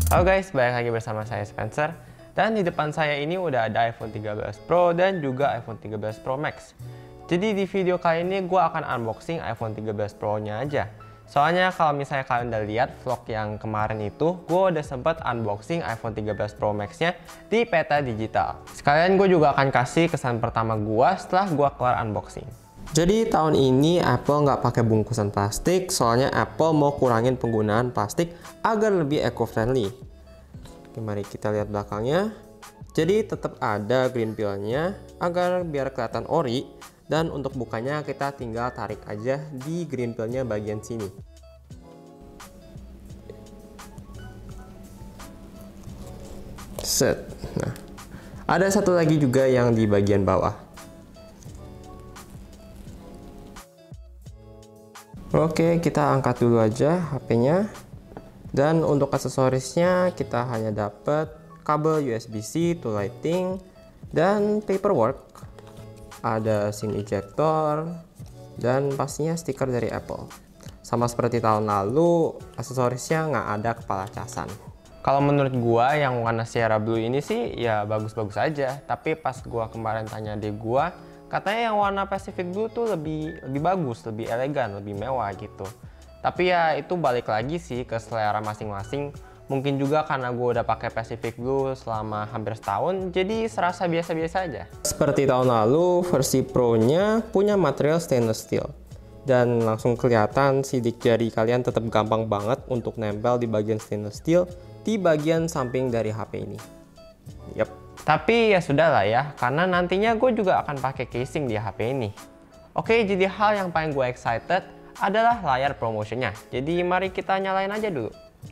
Halo guys, balik lagi bersama saya Spencer. Dan di depan saya ini udah ada iPhone 13 Pro dan juga iPhone 13 Pro Max. Jadi di video kali ini gue akan unboxing iPhone 13 Pro nya aja. Soalnya kalau misalnya kalian udah lihat vlog yang kemarin itu, gue udah sempet unboxing iPhone 13 Pro Max nya di Peta Digital. Sekalian gue juga akan kasih kesan pertama gue setelah gue kelar unboxing. Jadi tahun ini Apple nggak pakai bungkusan plastik, soalnya Apple mau kurangin penggunaan plastik agar lebih eco-friendly. Oke, mari kita lihat belakangnya. Jadi tetap ada green peel-nya agar biar kelihatan ori, dan untuk bukanya kita tinggal tarik aja di green peel-nya bagian sini. Set. Nah, ada satu lagi juga yang di bagian bawah. Oke, kita angkat dulu aja HP-nya. Dan untuk aksesorisnya kita hanya dapat kabel USB-C to lighting dan paperwork. Ada SIM ejector dan pastinya stiker dari Apple. Sama seperti tahun lalu, aksesorisnya nggak ada kepala casan. Kalau menurut gua yang warna Sierra Blue ini sih ya bagus-bagus aja. Tapi pas gua kemarin tanya di gua, katanya yang warna Pacific Blue tuh lebih bagus, lebih elegan, lebih mewah gitu. Tapi ya itu balik lagi sih ke selera masing-masing. Mungkin juga karena gue udah pakai Pacific Blue selama hampir setahun, jadi serasa biasa-biasa aja. Seperti tahun lalu, versi Pro-nya punya material stainless steel. Dan langsung kelihatan sidik jari kalian tetap gampang banget untuk nempel di bagian stainless steel di bagian samping dari HP ini. Yap. Tapi ya sudahlah ya, karena nantinya gue juga akan pakai casing di HP ini. Oke, jadi hal yang paling gue excited adalah layar promotionnya. Jadi mari kita nyalain aja dulu.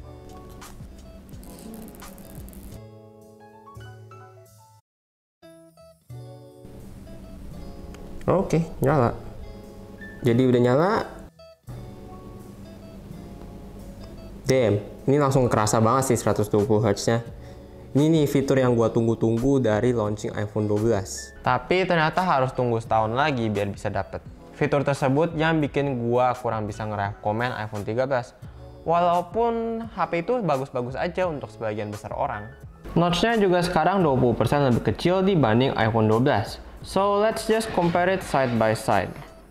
Oke, nyala. Jadi udah nyala. Damn, ini langsung kerasa banget sih 120 Hz nya. Ini nih fitur yang gua tunggu-tunggu dari launching iPhone 12. Tapi ternyata harus tunggu setahun lagi biar bisa dapet. Fitur tersebut yang bikin gua kurang bisa ngerekomen iPhone 13. Walaupun HP itu bagus-bagus aja untuk sebagian besar orang. Notch-nya juga sekarang 20% lebih kecil dibanding iPhone 12. So let's just compare it side by side.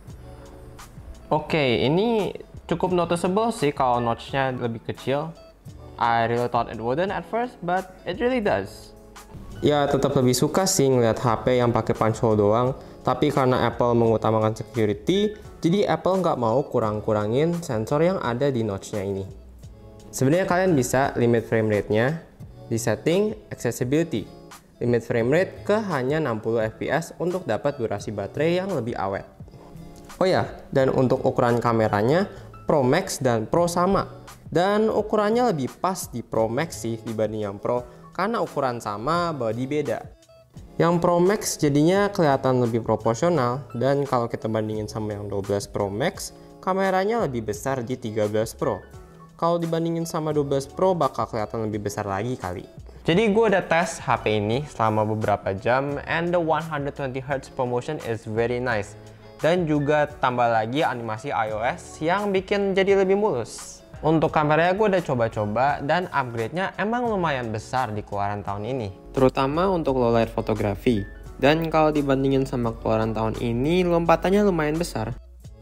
Oke, ini cukup noticeable sih kalau notch-nya lebih kecil. I really thought it wouldn't at first, but it really does. Ya tetap lebih suka sih ngeliat HP yang pakai punch hole doang. Tapi karena Apple mengutamakan security, jadi Apple nggak mau kurang-kurangin sensor yang ada di notch-nya ini. Sebenarnya kalian bisa limit frame rate-nya di setting accessibility. Limit frame rate ke hanya 60 fps untuk dapat durasi baterai yang lebih awet. Oh ya, dan untuk ukuran kameranya, Pro Max dan Pro sama. Dan ukurannya lebih pas di Pro Max sih dibanding yang Pro, karena ukuran sama, body beda. Yang Pro Max jadinya kelihatan lebih proporsional, dan kalau kita bandingin sama yang 12 Pro Max, kameranya lebih besar di 13 Pro. Kalau dibandingin sama 12 Pro bakal kelihatan lebih besar lagi kali. Jadi gue udah tes HP ini selama beberapa jam, and the 120 Hz promotion is very nice. Dan juga tambah lagi animasi iOS yang bikin jadi lebih mulus. Untuk kameranya gue udah coba-coba dan upgrade-nya emang lumayan besar di keluaran tahun ini. Terutama untuk low light fotografi. Dan kalau dibandingin sama keluaran tahun ini, lompatannya lumayan besar.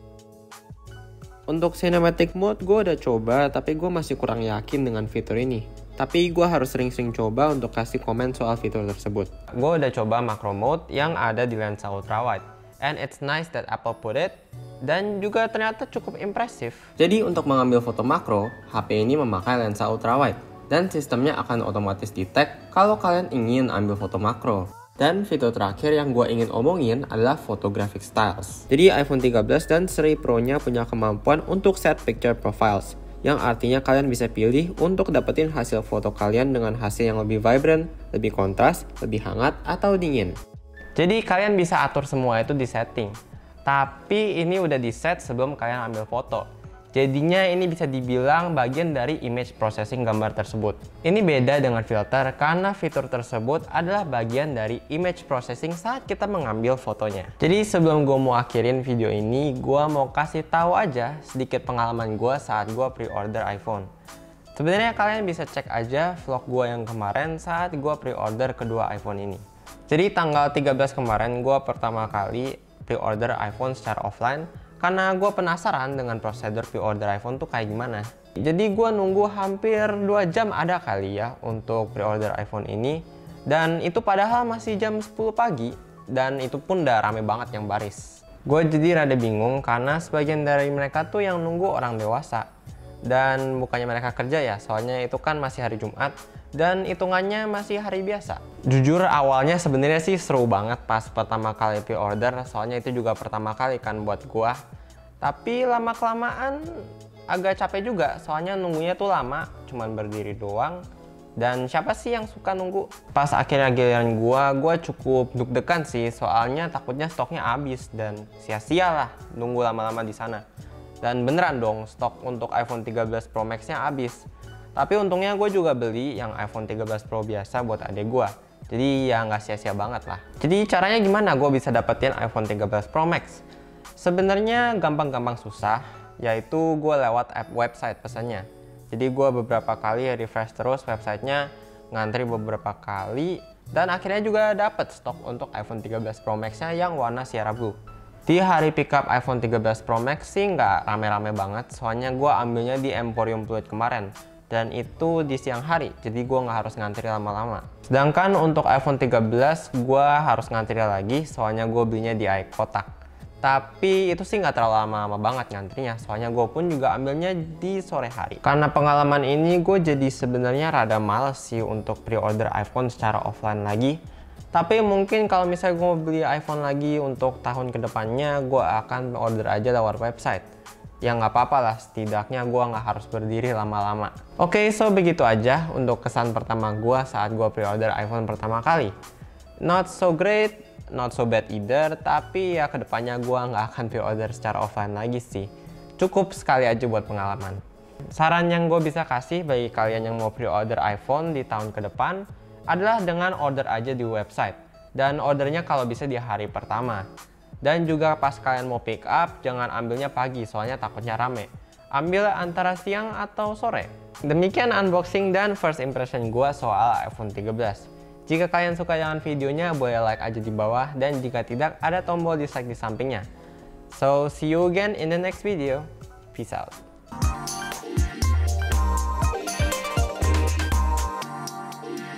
Untuk cinematic mode gue udah coba, tapi gue masih kurang yakin dengan fitur ini. Tapi gue harus sering-sering coba untuk kasih komen soal fitur tersebut. Gue udah coba macro mode yang ada di lensa ultrawide. And it's nice that Apple put it. Dan juga ternyata cukup impresif. Jadi untuk mengambil foto makro, HP ini memakai lensa ultrawide. Dan sistemnya akan otomatis detect kalau kalian ingin ambil foto makro. Dan fitur terakhir yang gue ingin omongin adalah photographic styles. Jadi iPhone 13 dan seri Pro-nya punya kemampuan untuk set picture profiles. Yang artinya kalian bisa pilih untuk dapetin hasil foto kalian dengan hasil yang lebih vibrant, lebih kontras, lebih hangat, atau dingin. Jadi kalian bisa atur semua itu di setting. Tapi ini udah di set sebelum kalian ambil foto. Jadinya ini bisa dibilang bagian dari image processing gambar tersebut. Ini beda dengan filter karena fitur tersebut adalah bagian dari image processing saat kita mengambil fotonya. Jadi sebelum gue mau akhirin video ini, gue mau kasih tahu aja sedikit pengalaman gue saat gue pre-order iPhone. Sebenarnya kalian bisa cek aja vlog gue yang kemarin saat gue pre-order kedua iPhone ini. Jadi tanggal 13 kemarin gue pertama kali pre-order iPhone secara offline karena gue penasaran dengan prosedur pre-order iPhone tuh kayak gimana. Jadi gue nunggu hampir 2 jam ada kali ya untuk pre-order iPhone ini. Dan itu padahal masih jam 10 pagi dan itu pun udah rame banget yang baris. Gue jadi rada bingung karena sebagian dari mereka tuh yang nunggu orang dewasa. Dan bukannya mereka kerja ya, soalnya itu kan masih hari Jumat dan hitungannya masih hari biasa. Jujur awalnya sebenarnya sih seru banget pas pertama kali pre-order, soalnya itu juga pertama kali kan buat gua. Tapi lama-kelamaan agak capek juga, soalnya nunggunya tuh lama, cuman berdiri doang. Dan siapa sih yang suka nunggu? Pas akhirnya giliran gua cukup deg-degan sih, soalnya takutnya stoknya habis dan sia-sia lah nunggu lama-lama di sana. Dan beneran dong, stok untuk iPhone 13 Pro Max-nya habis. Tapi untungnya gue juga beli yang iPhone 13 Pro biasa buat adek gue. Jadi ya nggak sia-sia banget lah. Jadi caranya gimana gue bisa dapetin iPhone 13 Pro Max? Sebenarnya gampang-gampang susah, yaitu gue lewat app website pesannya. Jadi gue beberapa kali refresh terus websitenya, ngantri beberapa kali, dan akhirnya juga dapet stok untuk iPhone 13 Pro Max-nya yang warna Sierra Blue. Di hari pickup iPhone 13 Pro Max sih nggak rame-rame banget, soalnya gue ambilnya di Emporium Fluid kemarin. Dan itu di siang hari, jadi gue nggak harus ngantri lama-lama. Sedangkan untuk iPhone 13, gue harus ngantri lagi, soalnya gue belinya di iKotak. Tapi itu sih nggak terlalu lama-lama banget ngantrinya, soalnya gue pun juga ambilnya di sore hari. Karena pengalaman ini, gue jadi sebenarnya rada males sih untuk pre-order iPhone secara offline lagi. Tapi mungkin kalau misalnya gue mau beli iPhone lagi untuk tahun kedepannya, gue akan order aja lewat website. Ya nggak apa-apa lah, setidaknya gue nggak harus berdiri lama-lama. Oke, so begitu aja untuk kesan pertama gue saat gue pre-order iPhone pertama kali. Not so great, not so bad either, tapi ya kedepannya gue nggak akan pre-order secara offline lagi sih. Cukup sekali aja buat pengalaman. Saran yang gue bisa kasih bagi kalian yang mau pre-order iPhone di tahun ke depan adalah dengan order aja di website, dan ordernya kalau bisa di hari pertama. Dan juga pas kalian mau pick up, jangan ambilnya pagi soalnya takutnya rame. Ambil antara siang atau sore. Demikian unboxing dan first impression gua soal iPhone 13. Jika kalian suka dengan videonya, boleh like aja di bawah, dan jika tidak, ada tombol dislike di sampingnya. So see you again in the next video. Peace out.